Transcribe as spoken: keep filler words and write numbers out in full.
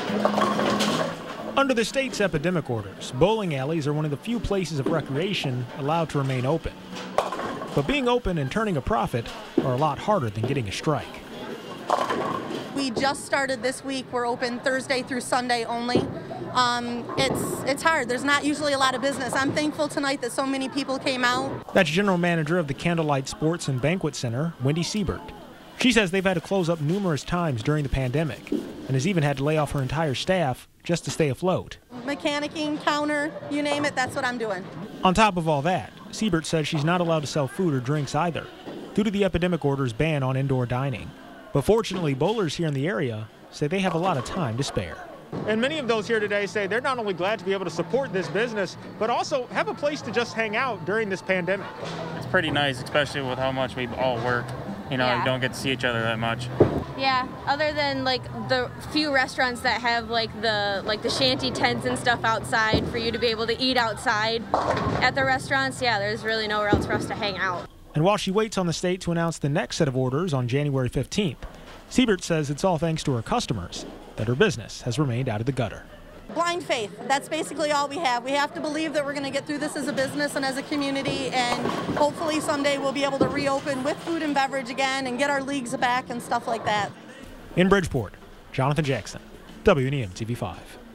Under the state's epidemic orders, bowling alleys are one of the few places of recreation allowed to remain open. But being open and turning a profit are a lot harder than getting a strike. We just started this week. We're open Thursday through Sunday only. Um, it's, it's hard. There's not usually a lot of business. I'm thankful tonight that so many people came out. That's General Manager of the Candlelight Sports and Banquet Center, Wendy Siebert. She says they've had to close up numerous times during the pandemic and has even had to lay off her entire staff just to stay afloat. Mechanicking, counter, you name it, that's what I'm doing. On top of all that, Siebert says she's not allowed to sell food or drinks either, due to the epidemic order's ban on indoor dining. But fortunately, bowlers here in the area say they have a lot of time to spare. And many of those here today say they're not only glad to be able to support this business, but also have a place to just hang out during this pandemic. It's pretty nice, especially with how much we all work. You know, Yeah. we don't get to see each other that much. Yeah, other than like the few restaurants that have like the like the shanty tents and stuff outside for you to be able to eat outside at the restaurants, yeah, there's really nowhere else for us to hang out. And while she waits on the state to announce the next set of orders on January fifteenth, Siebert says it's all thanks to her customers that her business has remained out of the gutter. Blind faith, that's basically all we have. We have to believe that we're going to get through this as a business and as a community, and hopefully someday we'll be able to reopen with food and beverage again and get our leagues back and stuff like that. In Bridgeport, Jonathan Jackson, W N E M T V five.